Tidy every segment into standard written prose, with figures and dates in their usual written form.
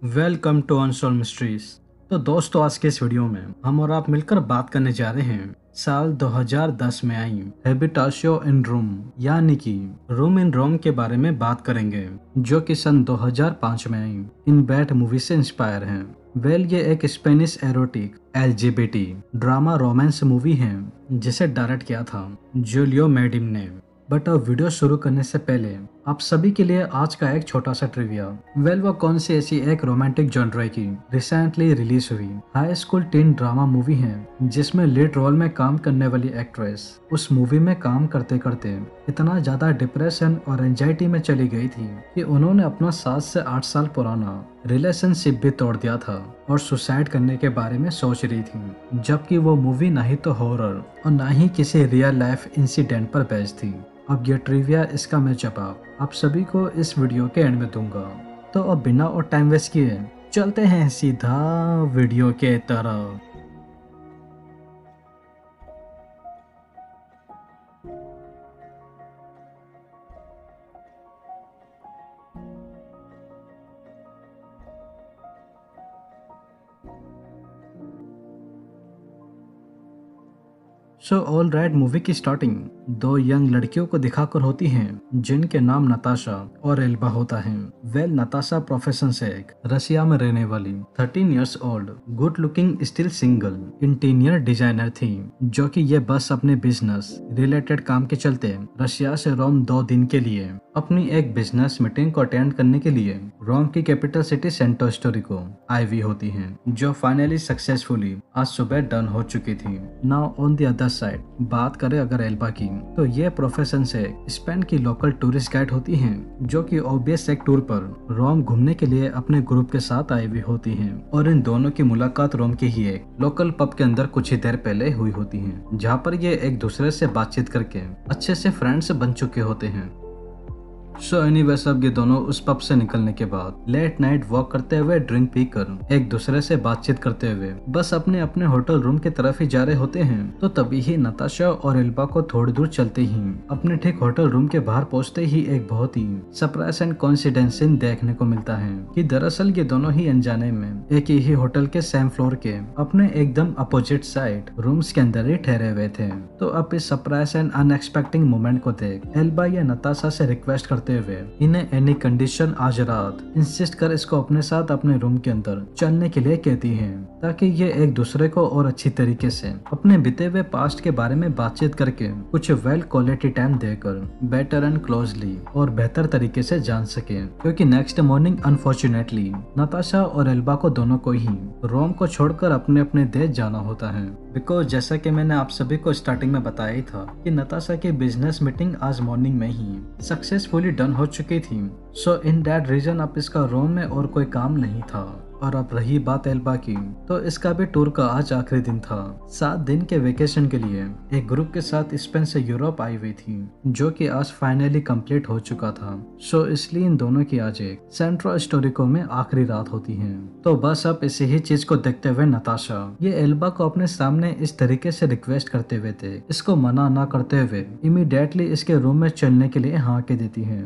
Welcome to unsolved mysteries. तो दोस्तों, आज के इस वीडियो में हम और आप मिलकर बात करने जा रहे हैं साल 2010 में आई हैबिटाशियो इन रोम यानी कि रूम इन रोम के बारे में बात करेंगे, जो कि सन 2005 में आई इन बैट मूवी से इंस्पायर है। ये एक Spanish erotic LGBT drama romance movie है जिसे डायरेक्ट किया था जूलियो मेडिम ने। बट अब वीडियो शुरू करने से पहले आप सभी के लिए आज का एक छोटा सा ट्रिविया। वो कौन सी ऐसी एक रोमांटिक जॉनर की रिसेंटली रिलीज हुई high school teen drama movie है जिसमें लीड रोल में काम करने वाली एक्ट्रेस उस मूवी में काम करते करते इतना ज्यादा डिप्रेशन और एंजाइटी में चली गई थी कि उन्होंने अपना 7 से 8 साल पुराना रिलेशनशिप भी तोड़ दिया था और सुसाइड करने के बारे में सोच रही थी, जबकि वो मूवी ना ही तो हॉरर और ना ही किसी रियल लाइफ इंसिडेंट पर बेस्ड थी। अब ये ट्रिविया, इसका मैं जवाब आप सभी को इस वीडियो के एंड में दूंगा। तो अब बिना और टाइम वेस्ट किए चलते हैं सीधा वीडियो के तरफ। ऑल राइट, मूवी की स्टार्टिंग दो यंग लड़कियों को दिखाकर होती है जिनके नाम नताशा और एल्बा होता है। नताशा प्रोफेशन से एक रशिया में रहने वाली 13 years old good looking still single interior designer थी, जो कि ये बस अपने बिजनेस रिलेटेड काम के चलते रशिया से रोम 2 दिन के लिए अपनी एक बिजनेस मीटिंग को अटेंड करने के लिए रोम की कैपिटल सिटी सेंटो स्टोरिको आई हुई होती है, जो फाइनली सक्सेसफुली आज सुबह डन हो चुकी थी। Now on the other side बात करें अगर एल्बा की, तो ये प्रोफेशन से स्पेन की लोकल टूरिस्ट गाइड होती हैं, जो कि ऑब्वियस एक टूर पर रोम घूमने के लिए अपने ग्रुप के साथ आई हुई होती हैं। और इन दोनों की मुलाकात रोम के ही एक लोकल पब के अंदर कुछ ही देर पहले हुई होती है, जहाँ पर ये एक दूसरे से बातचीत करके अच्छे से फ्रेंड्स बन चुके होते हैं। एनीवे, सब ये दोनों उस पब से निकलने के बाद लेट नाइट वॉक करते हुए ड्रिंक पीकर एक दूसरे से बातचीत करते हुए बस अपने अपने होटल रूम की तरफ ही जा रहे होते हैं। तो तभी ही नताशा और एल्बा को थोड़ी दूर चलते ही अपने ठीक होटल रूम के बाहर पहुंचते ही एक बहुत ही सरप्राइज एंड कोइंसिडेंस सीन देखने को मिलता है कि दरअसल ये दोनों ही अनजाने में एक ही होटल के सेम फ्लोर के अपने एकदम अपोजिट साइड रूम्स के अंदर ही ठहरे हुए थे। तो अब इस सरप्राइज एंड अनएक्सपेक्टिंग मोमेंट को देख एल्बा या नताशा से रिक्वेस्ट करते हुए इन्हें एनी कंडीशन आज रात इंसिस्ट कर इसको अपने साथ अपने रूम के अंदर चलने के लिए कहती हैं, ताकि ये एक दूसरे को और अच्छी तरीके से अपने बीते हुए पास्ट के बारे में बातचीत करके कुछ वेल क्वालिटी टाइम देकर बेटर एंड क्लोजली और बेहतर तरीके से जान सके। क्योंकि नेक्स्ट मॉर्निंग अनफॉर्चुनेटली नताशा और एल्बा को दोनों को ही रोम को छोड़कर अपने अपने देश जाना होता है। बिकॉज जैसा कि मैंने आप सभी को स्टार्टिंग में बताया ही था कि नताशा की बिजनेस मीटिंग आज मॉर्निंग में ही सक्सेसफुली डन हो चुकी थी। इन दैट रीजन अब इसका रोम में और कोई काम नहीं था। और अब रही बात एल्बा की, तो इसका भी टूर का आज आखिरी दिन था। 7 दिन के वेकेशन के लिए एक ग्रुप के साथ स्पेन से यूरोप आई हुई थी, जो कि आज फाइनली कंप्लीट हो चुका था। इसलिए इन दोनों की आज एक सेंट्रो स्टोरिको में आखिरी रात होती है। तो बस अब इसी ही चीज को देखते हुए नताशा ये एल्बा को अपने सामने इस तरीके से रिक्वेस्ट करते हुए थे, इसको मना ना करते हुए इमीडिएटली इसके रूम में चलने के लिए हाँ के देती है।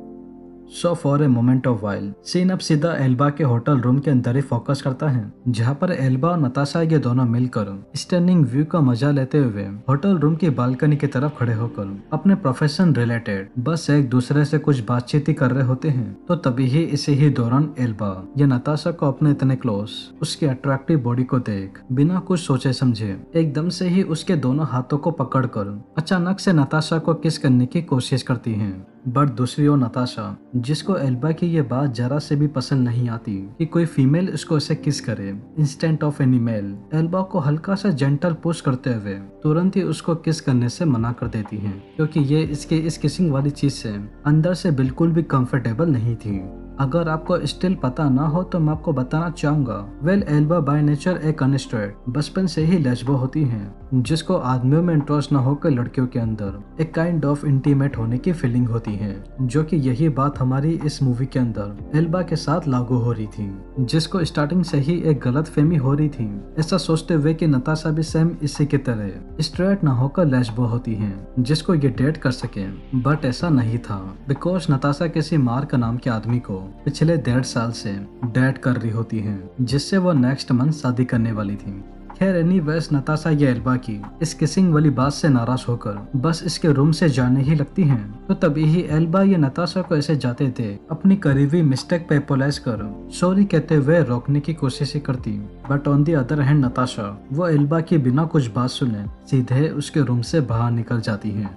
For a moment of while scene अब सीधा एल्बा के होटल रूम के अंदर ही फोकस करता है, जहाँ पर एल्बा और नताशा ये दोनों मिलकर स्टनिंग व्यू का मजा लेते हुए होटल रूम की बालकनी की तरफ खड़े होकर अपने प्रोफेशन रिलेटेड बस एक दूसरे से कुछ बातचीत ही कर रहे होते हैं। तो तभी ही इसी ही दौरान एल्बा या नताशा को अपने इतने क्लोज उसकी अट्रैक्टिव बॉडी को देख बिना कुछ सोचे समझे एकदम से ही उसके दोनों हाथों को पकड़कर अचानक से नताशा को किस करने की कोशिश करती है। बट दूसरी ओर नताशा, जिसको एल्बा की ये बात जरा से भी पसंद नहीं आती कि कोई फीमेल इसको ऐसे किस करे instant of any male, Alba को हल्का सा जेंटल पुश करते हुए तुरंत ही उसको किस करने से मना कर देती है, क्योंकि ये इसके इस किसिंग वाली चीज से अंदर से बिल्कुल भी कंफर्टेबल नहीं थी। अगर आपको स्टिल पता ना हो तो मैं आपको बताना चाहूंगा, एल्बा बाय नेचर एक अनस्ट्रेट बचपन से ही लेस्बो होती हैं, जिसको आदमियों में इंटरेस्ट न होकर लड़कियों के अंदर एक काइंड ऑफ इंटीमेट होने की फीलिंग होती है, जो कि यही बात हमारी इस मूवी के अंदर एल्बा के साथ लागू हो रही थी, जिसको स्टार्टिंग से ही एक गलत फहमी हो रही थी, ऐसा सोचते हुए कि नताशा भी सेम इसी की तरह स्ट्रेट न होकर लेस्बो होती है, जिसको ये डेट कर सके। बट ऐसा नहीं था, बिकॉज नताशा किसी मार्क नाम के आदमी को पिछले 1.5 साल से डेट कर रही होती हैं, जिससे वो नेक्स्ट मंथ शादी करने वाली थी। खैर एनीवेज नताशा या एल्बा की इस किसिंग वाली बात से नाराज होकर बस इसके रूम से जाने ही लगती हैं। तो तभी ही एल्बा ये नताशा को ऐसे जाते थे अपनी करीबी मिस्टेक पे अपोलाइज कर सॉरी कहते हुए रोकने की कोशिश ही करती। But on the other hand Natasha वो एल्बा की बिना कुछ बात सुने सीधे उसके रूम से बाहर निकल जाती है।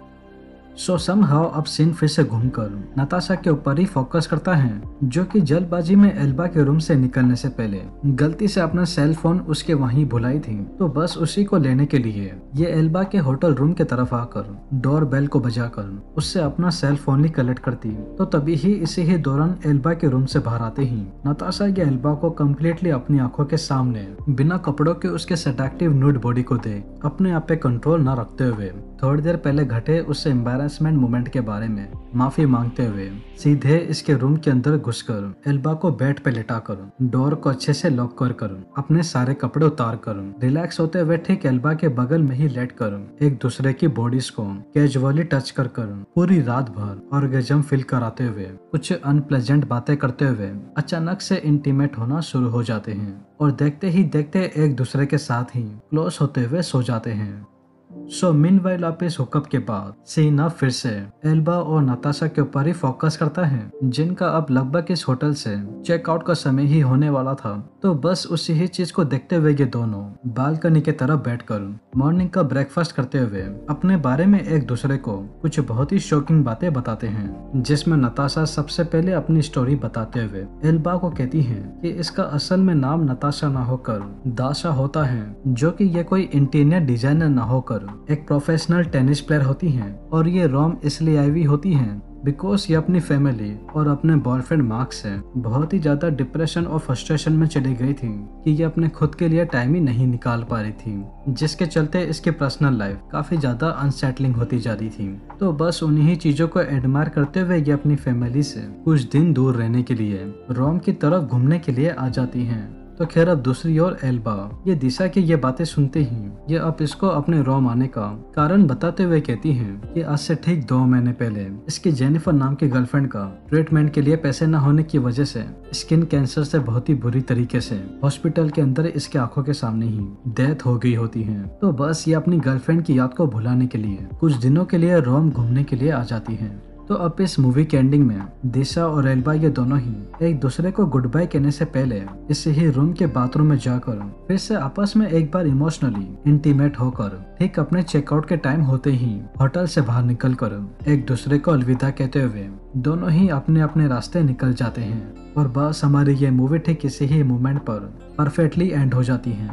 सो समहाउ अब सीन फिर से घूमकर नताशा के ऊपर ही फोकस करता है, जो कि जल्दबाजी में एल्बा के रूम से निकलने से पहले गलती से अपना सेल फोन उसके वहीं भुलाई थी। तो बस उसी को लेने के लिए ये एल्बा के होटल रूम के तरफ आकर डोर बेल को बजाकर उससे अपना सेल फोन ही कलेक्ट करती। तो तभी ही इसी ही दौरान एल्बा के रूम से बाहर आते ही नताशा ये एल्बा को कम्प्लीटली अपनी आंखों के सामने बिना कपड़ों के उसके सेडक्टिव न्यूड बॉडी को देख अपने आप पे कंट्रोल न रखते हुए थोड़ी देर पहले घटे उससे एम्बैरेसमेंट मोमेंट के बारे में माफी मांगते हुए सीधे इसके रूम के अंदर घुसकर एल्बा को बेड पे लेटाकर डोर को अच्छे से लॉक कर अपने सारे कपड़े उतार कर रिलैक्स होते हुए ठीक एल्बा के बगल में ही लेट कर एक दूसरे की बॉडीज को कैजुअली टच कर पूरी रात भर ऑर्गेजम फील कराते हुए कुछ अनप्लेजेंट बातें करते हुए अचानक से इंटीमेट होना शुरू हो जाते हैं और देखते ही देखते एक दूसरे के साथ ही क्लोज होते हुए सो जाते हैं। सो मीनवाइल आप इस हुकअप के बाद सीन अब फिर से एल्बा और नताशा के ऊपर ही फोकस करता है, जिनका अब लगभग इस होटल से चेकआउट का समय ही होने वाला था। तो बस उसी ही चीज को देखते हुए ये दोनों बालकनी के तरफ बैठकर मॉर्निंग का ब्रेकफास्ट करते हुए अपने बारे में एक दूसरे को कुछ बहुत ही शॉकिंग बातें बताते हैं, जिसमें नताशा सबसे पहले अपनी स्टोरी बताते हुए एल्बा को कहती है कि इसका असल में नाम नताशा ना होकर दाशा होता है, जो कि ये कोई इंटीरियर डिजाइनर ना होकर एक प्रोफेशनल टेनिस प्लेयर होती हैं। और ये रोम इसलिए आई हुई होती हैं बिकॉज ये अपनी फैमिली और अपने बॉयफ्रेंड मार्क से बहुत ही ज्यादा डिप्रेशन और फ्रस्ट्रेशन में चली गई थी कि ये अपने खुद के लिए टाइम ही नहीं निकाल पा रही थी, जिसके चलते इसकी पर्सनल लाइफ काफी ज्यादा अनसेटलिंग होती जा रही थी। तो बस उन्हीं ही चीजों को एडमायर करते हुए ये अपनी फैमिली से कुछ दिन दूर रहने के लिए रोम की तरफ घूमने के लिए आ जाती हैं। तो खैर अब दूसरी ओर एल्बा ये दिशा की ये बातें सुनते ही ये अब इसको अपने रोम आने का कारण बताते हुए कहती हैं कि आज से ठीक 2 महीने पहले इसकी जेनिफर नाम की गर्लफ्रेंड का ट्रीटमेंट के लिए पैसे न होने की वजह से स्किन कैंसर से बहुत ही बुरी तरीके से हॉस्पिटल के अंदर इसके आंखों के सामने ही डेथ हो गई होती है। तो बस ये अपनी गर्लफ्रेंड की याद को भुलाने के लिए कुछ दिनों के लिए रोम घूमने के लिए आ जाती है। तो अब इस मूवी के एंडिंग में दिशा और एल्बा ये दोनों ही एक दूसरे को गुड बाय कहने से पहले इसी ही रूम के बाथरूम में जाकर फिर से आपस में एक बार इमोशनली इंटीमेट होकर ठीक अपने चेकआउट के टाइम होते ही होटल से बाहर निकलकर एक दूसरे को अलविदा कहते हुए दोनों ही अपने अपने रास्ते निकल जाते हैं। और बस हमारी ये मूवी ठीक इसी ही मोमेंट पर परफेक्टली एंड हो जाती है।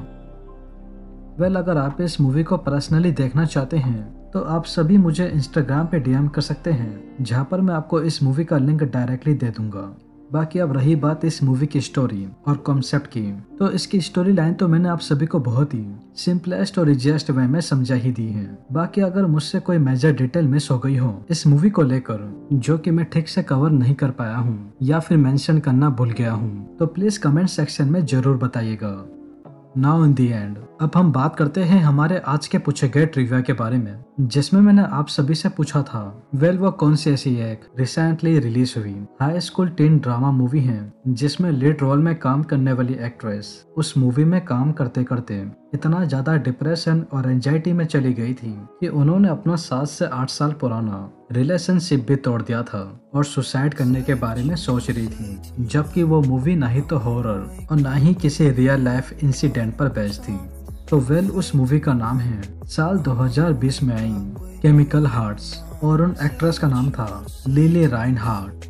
वेल अगर आप इस मूवी को पर्सनली देखना चाहते हैं तो आप सभी मुझे इंस्टाग्राम पे डीएम कर सकते हैं, जहां पर मैं आपको इस मूवी का लिंक डायरेक्टली दे दूंगा। बाकी अब रही बात इस मूवी की स्टोरी और कॉन्सेप्ट की, तो इसकी स्टोरी लाइन तो मैंने आप सभी को बहुत ही सिंपलेस्ट और इजीएस्ट वे में समझा ही दी है। बाकी अगर मुझसे कोई मेजर डिटेल मिस हो गई हो इस मूवी को लेकर जो कि मैं ठीक से कवर नहीं कर पाया हूँ या फिर मेंशन करना भूल गया हूँ, तो प्लीज कमेंट सेक्शन में जरूर बताइएगा। नाउ इन दी एंड अब हम बात करते हैं हमारे आज के पूछे गए ट्रिविया के बारे में, जिसमें मैंने आप सभी से पूछा था वेल वो कौन सी ऐसी एक रिसेंटली रिलीज हुई high school teen drama movie है जिसमें लीड रोल में काम करने वाली एक्ट्रेस उस मूवी में काम करते करते इतना ज्यादा डिप्रेशन और एंजाइटी में चली गई थी कि उन्होंने अपना 7 से 8 साल पुराना रिलेशनशिप भी तोड़ दिया था और सुसाइड करने के बारे में सोच रही थी, जबकि वो मूवी ना ही तो हॉरर और ना ही किसी रियल लाइफ इंसिडेंट पर बेस्ड थी। तो वेल उस मूवी का नाम है साल 2020 में आई केमिकल हार्ट्स और उन एक्ट्रेस का नाम था लिली राइनहार्ट।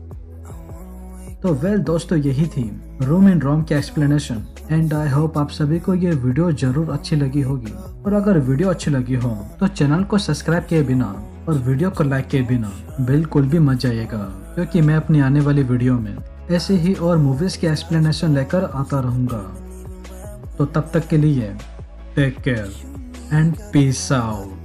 तो वेल दोस्तों यही थी रूम इन रोम की एक्सप्लेनेशन एंड आई होप आप सभी को ये वीडियो जरूर अच्छी लगी होगी। और अगर वीडियो अच्छी लगी हो तो चैनल को सब्सक्राइब किए बिना और वीडियो को लाइक किए बिना बिल्कुल भी मत जाइएगा, क्योंकि मैं अपनी आने वाली वीडियो में ऐसे ही और मूवीज की एक्सप्लेनेशन लेकर आता रहूंगा। तो तब तक के लिए take care and peace out.